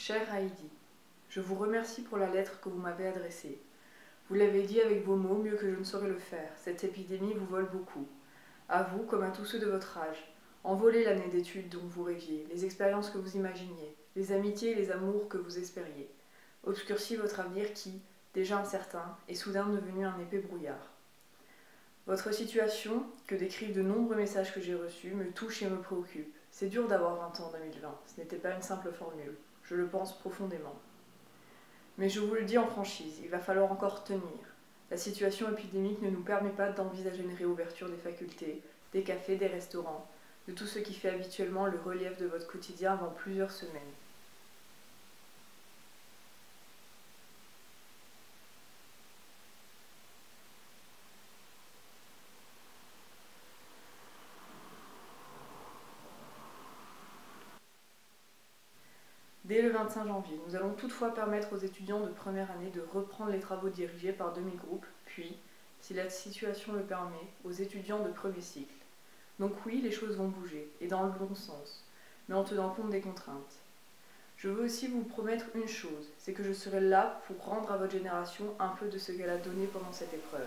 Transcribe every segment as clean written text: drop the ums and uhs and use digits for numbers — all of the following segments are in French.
Chère Heidi, je vous remercie pour la lettre que vous m'avez adressée. Vous l'avez dit avec vos mots mieux que je ne saurais le faire. Cette épidémie vous vole beaucoup. À vous, comme à tous ceux de votre âge. Envolez l'année d'études dont vous rêviez, les expériences que vous imaginiez, les amitiés et les amours que vous espériez. Obscurcit votre avenir qui, déjà incertain, est soudain devenu un épais brouillard. Votre situation, que décrivent de nombreux messages que j'ai reçus, me touche et me préoccupe. C'est dur d'avoir 20 ans en 2020, ce n'était pas une simple formule. Je le pense profondément. Mais je vous le dis en franchise, il va falloir encore tenir. La situation épidémique ne nous permet pas d'envisager une réouverture des facultés, des cafés, des restaurants, de tout ce qui fait habituellement le relief de votre quotidien avant plusieurs semaines. Dès le 25 janvier, nous allons toutefois permettre aux étudiants de première année de reprendre les travaux dirigés par demi-groupe, puis, si la situation le permet, aux étudiants de premier cycle. Donc oui, les choses vont bouger, et dans le bon sens, mais en tenant compte des contraintes. Je veux aussi vous promettre une chose, c'est que je serai là pour rendre à votre génération un peu de ce qu'elle a donné pendant cette épreuve.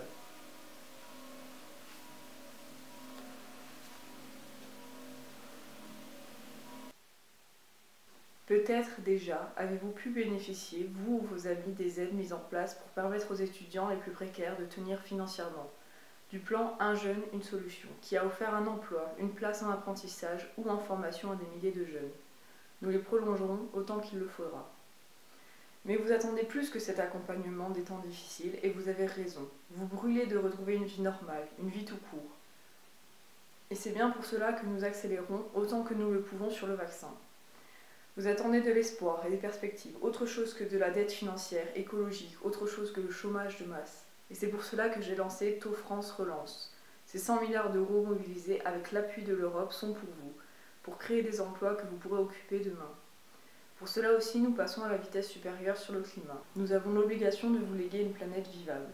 Peut-être déjà avez-vous pu bénéficier, vous ou vos amis, des aides mises en place pour permettre aux étudiants les plus précaires de tenir financièrement. Du plan Un jeune, une solution, qui a offert un emploi, une place en apprentissage ou en formation à des milliers de jeunes. Nous les prolongerons autant qu'il le faudra. Mais vous attendez plus que cet accompagnement des temps difficiles et vous avez raison. Vous brûlez de retrouver une vie normale, une vie tout court. Et c'est bien pour cela que nous accélérons autant que nous le pouvons sur le vaccin. Vous attendez de l'espoir et des perspectives, autre chose que de la dette financière, écologique, autre chose que le chômage de masse. Et c'est pour cela que j'ai lancé Taux France Relance. Ces 100 milliards d'euros mobilisés avec l'appui de l'Europe sont pour vous, pour créer des emplois que vous pourrez occuper demain. Pour cela aussi, nous passons à la vitesse supérieure sur le climat. Nous avons l'obligation de vous léguer une planète vivable.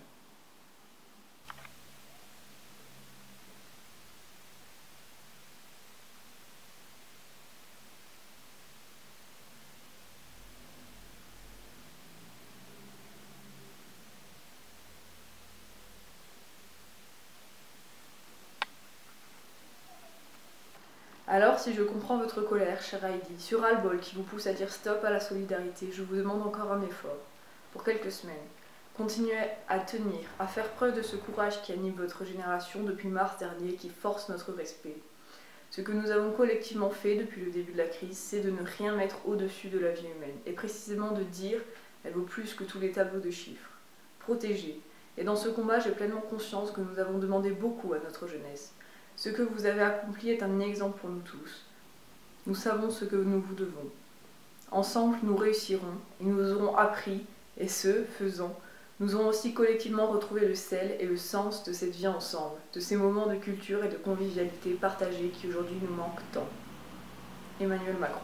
Alors, si je comprends votre colère, chère Heidi, ce ras-le-bol qui vous pousse à dire stop à la solidarité, je vous demande encore un effort, pour quelques semaines. Continuez à tenir, à faire preuve de ce courage qui anime votre génération depuis mars dernier, qui force notre respect. Ce que nous avons collectivement fait depuis le début de la crise, c'est de ne rien mettre au-dessus de la vie humaine, et précisément de dire « elle vaut plus que tous les tableaux de chiffres ». Protéger. Et dans ce combat, j'ai pleinement conscience que nous avons demandé beaucoup à notre jeunesse. Ce que vous avez accompli est un exemple pour nous tous. Nous savons ce que nous vous devons. Ensemble, nous réussirons, et nous aurons appris, et ce, faisant, nous aurons aussi collectivement retrouvé le sel et le sens de cette vie ensemble, de ces moments de culture et de convivialité partagés qui aujourd'hui nous manquent tant. Emmanuel Macron.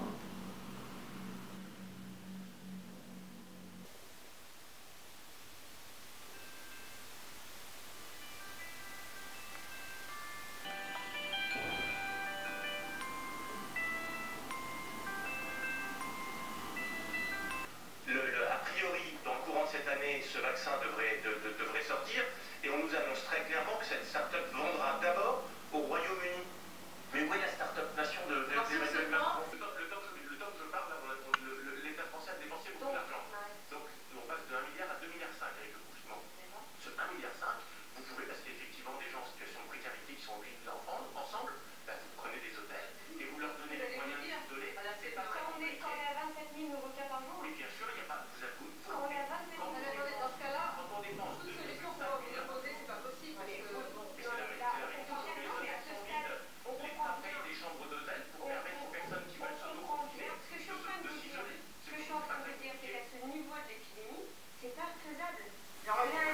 A priori, dans le courant de cette année, ce vaccin devrait sortir et on nous annonce très clairement que cette start-up vendra d'abord au Royaume-Uni. Mais où est la start-up nation d'Emmanuel Macron? Le temps que je parle, l'État français a dépensé beaucoup d'argent. Donc, on passe de 1 milliard à 2,5 milliards avec le confinement. Ce 1,5 milliard, vous pouvez, parce qu'effectivement, des gens en situation de précarité qui sont obligés de leur prendre ensemble, vous prenez des hôtels et vous leur donnez les moyens de s'isoler. Quand on est à 27 000 nouveaux cas par jour. Oui, bien sûr, il n'y a pas. Vous avouez. Quand on est à 27 000, dans ce cas-là, quand on dépense toute solution qu'on va vous proposer, c'est pas possible. Parce que on l'État paye des chambres d'hôtel pour permettre aux personnes qui veulent s'auto-confiner ce que je suis en train de vous dire, c'est qu'à ce niveau de l'épidémie, c'est pas faisable. Genre,